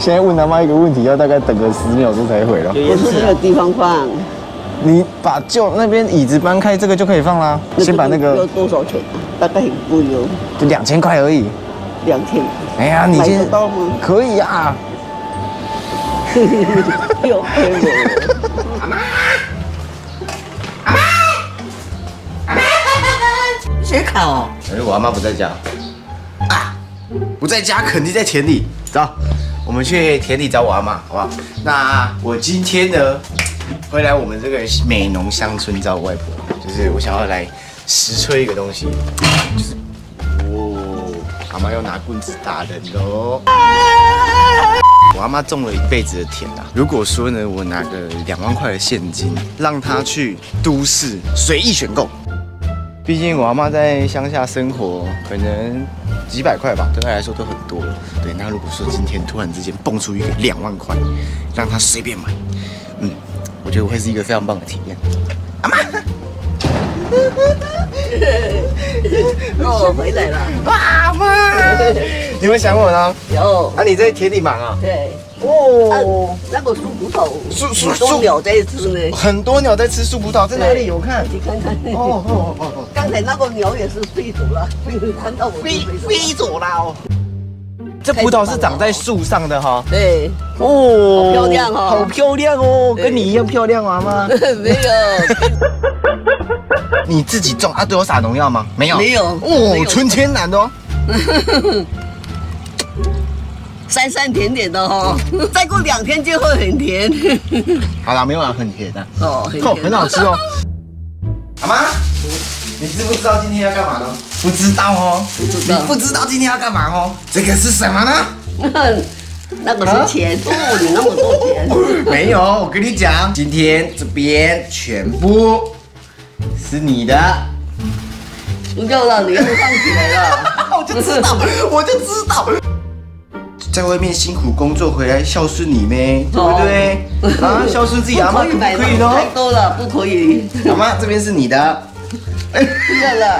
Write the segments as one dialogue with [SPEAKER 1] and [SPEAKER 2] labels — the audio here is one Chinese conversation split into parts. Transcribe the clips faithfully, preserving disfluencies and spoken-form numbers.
[SPEAKER 1] 现在问他妈一个问题，要大概等个十秒钟才回了。
[SPEAKER 2] 不是没有地方放。
[SPEAKER 1] 你把旧那边椅子搬开，这个就可以放啦。先把那个
[SPEAKER 2] 要多少钱？大概很贵哦。
[SPEAKER 1] 就两千块而已。
[SPEAKER 2] 两千。
[SPEAKER 1] 哎呀，你先
[SPEAKER 2] 买得到吗？
[SPEAKER 1] 可以啊。
[SPEAKER 2] 又亏我。
[SPEAKER 1] 阿妈，阿妈，阿妈，
[SPEAKER 2] 写考哦。
[SPEAKER 1] 哎，我阿妈不在家。啊，不在家，肯定在田里。走，我们去田里找我阿妈，好不好？那我今天呢，回来我们这个美浓乡村找我外婆，就是我想要来实吹一个东西，就是哦，阿妈要拿棍子打人喽。我阿妈种了一辈子的田啊，如果说呢，我拿个两万块的现金，让她去都市随意选购。毕竟我阿妈在乡下生活，可能几百块吧，对她来说都很多了。对，那如果说今天突然之间蹦出一个两万块，让她随便买，嗯，我觉得会是一个非常棒的体验。阿妈，
[SPEAKER 2] 哦，回来了。
[SPEAKER 1] 哇，阿妈，你会想我呢？
[SPEAKER 2] 有。
[SPEAKER 1] 啊，你在田里忙啊？
[SPEAKER 2] 对。
[SPEAKER 1] 哦，
[SPEAKER 2] 啊、那个树葡萄，
[SPEAKER 1] 树树
[SPEAKER 2] 很多鸟在吃呢。
[SPEAKER 1] 很多鸟在吃树葡萄，在哪里有看？
[SPEAKER 2] 你看看。
[SPEAKER 1] 哦哦哦哦，
[SPEAKER 2] 刚才那个鸟也是飞走了，看到我
[SPEAKER 1] 飞飞走了哦。这葡萄是长在树上的哈。
[SPEAKER 2] 对。
[SPEAKER 1] 哦，
[SPEAKER 2] 好漂亮哦，
[SPEAKER 1] 好漂亮哦，跟你一样漂亮啊吗？
[SPEAKER 2] 没有。
[SPEAKER 1] 你自己种啊？对我撒农药吗？没有。
[SPEAKER 2] 没有。
[SPEAKER 1] 哦，纯天然的哦。
[SPEAKER 2] 酸酸甜甜的哦，再过两天就会很甜。
[SPEAKER 1] 好啦，没有啊，很甜的。
[SPEAKER 2] 哦，很
[SPEAKER 1] 甜，很好吃哦。阿妈，你知不知道今天要干嘛呢？不知道哦，
[SPEAKER 2] 不知道。
[SPEAKER 1] 你不知道今天要干嘛哦？这个是什么呢？
[SPEAKER 2] 那个是钱哦，你那么多钱。
[SPEAKER 1] 没有，我跟你讲，今天这边全部是你的。
[SPEAKER 2] 不够了，你又放起来了。
[SPEAKER 1] 我就知道，我就知道。在外面辛苦工作回来孝顺你呗，对不对？啊，孝顺自己阿妈可不可以呢？
[SPEAKER 2] 太多了，不可以。
[SPEAKER 1] 阿妈这边是你的。
[SPEAKER 2] 不要了。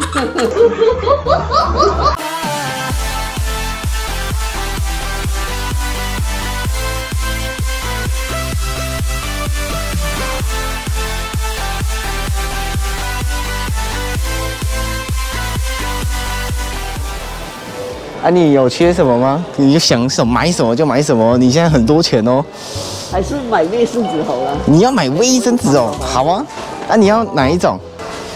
[SPEAKER 1] 啊，你有缺什么吗？你就想什么买什么就买什么，你现在很多钱哦。
[SPEAKER 2] 还是买卫生纸好了。
[SPEAKER 1] 你要买卫生纸哦，好啊。啊，你要哪一种？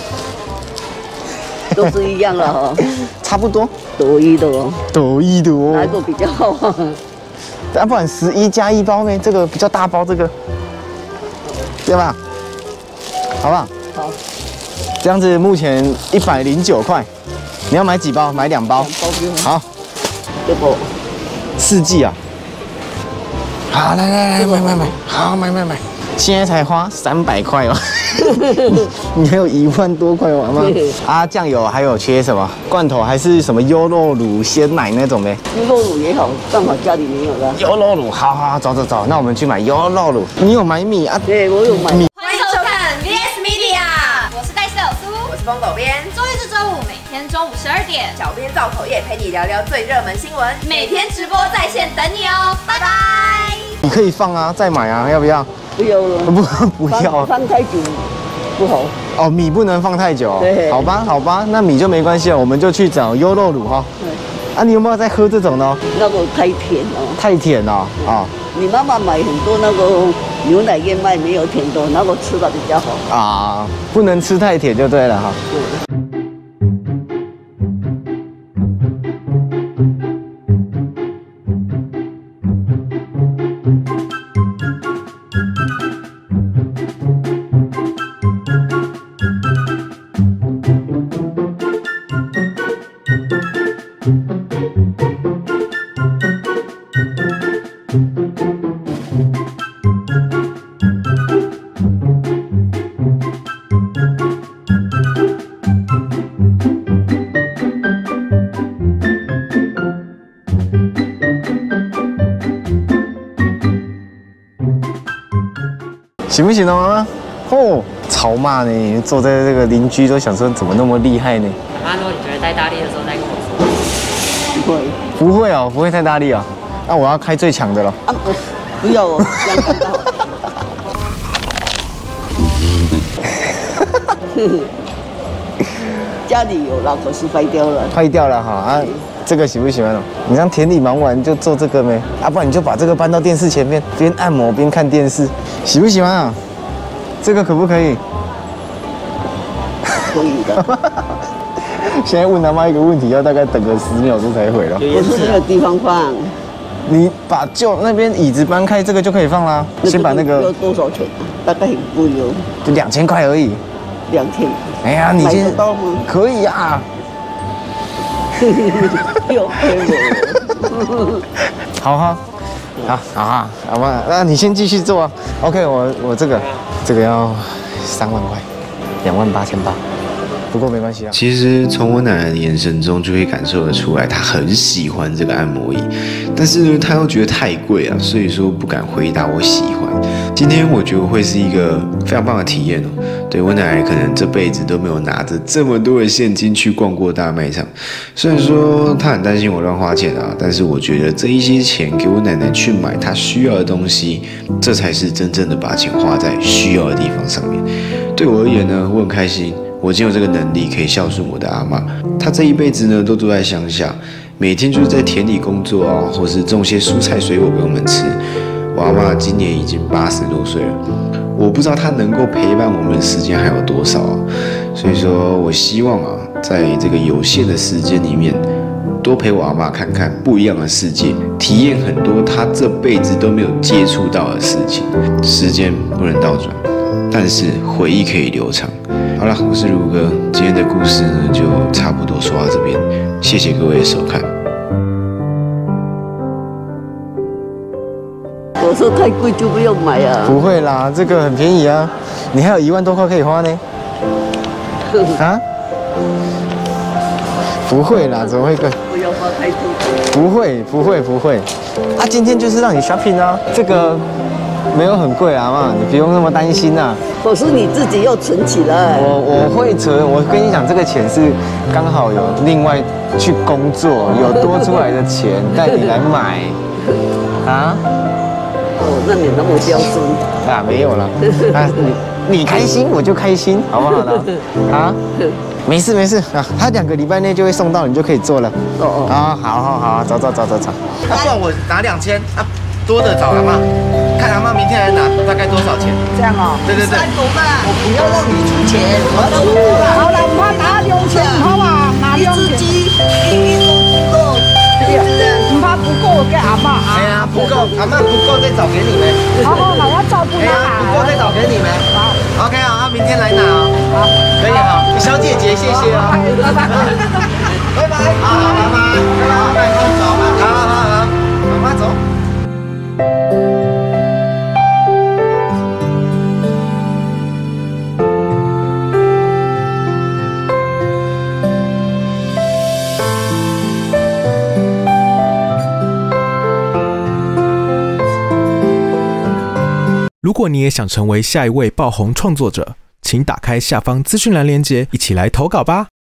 [SPEAKER 2] 都是一样了哈。
[SPEAKER 1] 差不多。
[SPEAKER 2] 多一的哦。
[SPEAKER 1] 多一的哦。
[SPEAKER 2] 哪个比较好啊？
[SPEAKER 1] 要不然十一加一包呢？这个比较大包，这个，对吧？好不好？
[SPEAKER 2] 好。
[SPEAKER 1] 这样子目前一百零九块，你要买几包？买两包。
[SPEAKER 2] 两包就
[SPEAKER 1] 好。
[SPEAKER 2] 这个
[SPEAKER 1] 四季啊。好，来来来，买买买，好买买买。现在才花三百块哦，你还有一万多块玩吗？啊，酱油还有缺什么？罐头还是什么优酪乳、鲜奶那种呗？
[SPEAKER 2] 优酪乳也好，刚好家里没有了。
[SPEAKER 1] 优酪乳，好好好，走走走，那我们去买优酪乳。你有买米啊？
[SPEAKER 2] 对，我有买米。
[SPEAKER 3] 欢迎收看 V S Media， 我是戴色有苏，
[SPEAKER 4] 我是风狗编。
[SPEAKER 3] 周一至周五每天中午十二点，
[SPEAKER 4] 小编造口业陪你聊聊最热门新闻，
[SPEAKER 3] 每天直播在线等你哦，拜拜。
[SPEAKER 1] 你可以放啊，再买啊，要不要？
[SPEAKER 2] 不要了，
[SPEAKER 1] 不不要，
[SPEAKER 2] 放太久不好。
[SPEAKER 1] 哦，米不能放太久。
[SPEAKER 2] 对，
[SPEAKER 1] 好吧好吧，那米就没关系了，我们就去找优酪乳哈。对。啊，你有没有在喝这种呢？
[SPEAKER 2] 那个太甜了。太
[SPEAKER 1] 甜了啊！
[SPEAKER 2] 你妈妈买很多那个牛奶燕麦没有甜的，那个吃的比较好。
[SPEAKER 1] 啊，不能吃太甜就对了哈。
[SPEAKER 2] 对。
[SPEAKER 1] 行不行呢，妈妈？哦，超骂呢！坐在这个邻居都想说怎么那么厉害呢？
[SPEAKER 5] 妈，如果你觉得太大力的时候再跟我说。
[SPEAKER 2] 不会。
[SPEAKER 1] 不会哦，不会太大力哦。啊， 那、啊、我要开最强的了。
[SPEAKER 2] 啊，不，不要哦，这样看到。家里有了，可是坏掉了。
[SPEAKER 1] 坏掉了哈啊！这个喜不喜欢哦？你让田里忙完就做这个没？啊，不然你就把这个搬到电视前面，边按摩边看电视，喜不喜欢啊？这个可不可以？
[SPEAKER 2] 可以的。
[SPEAKER 1] 现在问他妈一个问题，要大概等个十秒钟才回了。
[SPEAKER 2] 我是没有地方放。
[SPEAKER 1] 你把旧那边椅子搬开，这个就可以放啦。先把那个
[SPEAKER 2] 要多少钱？大概很贵哦。
[SPEAKER 1] 就两千块而已。
[SPEAKER 2] 两千。
[SPEAKER 1] 哎呀，你先
[SPEAKER 2] 买得到吗？
[SPEAKER 1] 可以啊。
[SPEAKER 2] 又亏我。
[SPEAKER 1] 好哈，好，好啊，好吧，那你先继续做啊。OK， 我我这个这个要三万块，两万八千八。不过没关系啊。
[SPEAKER 5] 其实从我奶奶的眼神中就可以感受得出来，她很喜欢这个按摩椅，但是呢，她又觉得太贵啊，所以说不敢回答我喜欢。今天我觉得会是一个非常棒的体验哦。对，我奶奶可能这辈子都没有拿着这么多的现金去逛过大卖场，虽然说她很担心我乱花钱啊，但是我觉得这一些钱给我奶奶去买她需要的东西，这才是真正的把钱花在需要的地方上面。对我而言呢，我很开心。我今天有这个能力可以孝顺我的阿嬷，她这一辈子呢都住在乡下，每天就是在田里工作啊，或是种些蔬菜水果给我们吃。我阿嬷今年已经八十多岁了，我不知道她能够陪伴我们的时间还有多少啊，所以说我希望啊，在这个有限的时间里面，多陪我阿嬷看看不一样的世界，体验很多她这辈子都没有接触到的事情。时间不能倒转，但是回忆可以流长。好了，我是如哥，今天的故事呢就差不多说到这边，谢谢各位的收看。
[SPEAKER 2] 我说太贵就不用买啊。
[SPEAKER 1] 不会啦，这个很便宜啊，你还有一万多块可以花呢。啊？不会啦，怎么会贵？
[SPEAKER 2] 不要花太多。
[SPEAKER 1] 不会，不会，不会。啊，今天就是让你 shopping 啊，这个没有很贵啊嘛，你不用那么担心啊。
[SPEAKER 2] 可是你自己要存起来。
[SPEAKER 1] 我我会存，我跟你讲，这个钱是刚好有另外去工作，有多出来的钱带你来买。啊？
[SPEAKER 2] 哦，那你那么孝顺
[SPEAKER 1] 啊？没有了。啊，你你开心我就开心，好不好呢？啊？没事没事啊，他两个礼拜内就会送到，你就可以做了。哦哦。啊，好好好，走走走走走。那算我拿两千啊，多的找阿嬷，看阿嬷明天来拿大概多少钱。
[SPEAKER 2] 这样哦。
[SPEAKER 1] 对对对。
[SPEAKER 2] 我不要让你出钱，我出。
[SPEAKER 6] 好了，我拿两千，好嘛？拿两千。
[SPEAKER 2] 一一都不够，
[SPEAKER 6] 唔怕不够给阿嬷啊。
[SPEAKER 1] 哎呀，不够，阿嬷不够再找给你们。
[SPEAKER 6] 好好好，我照顾
[SPEAKER 1] 哎呀，不够再找给你们。好。OK 啊，明天来拿哦。好，可以好，小姐姐谢谢哦。拜拜。拜拜。好，拜拜。拜拜，拜拜，走。好好好，妈妈走。
[SPEAKER 7] 如果你也想成为下一位爆红创作者，请打开下方资讯栏连结，一起来投稿吧。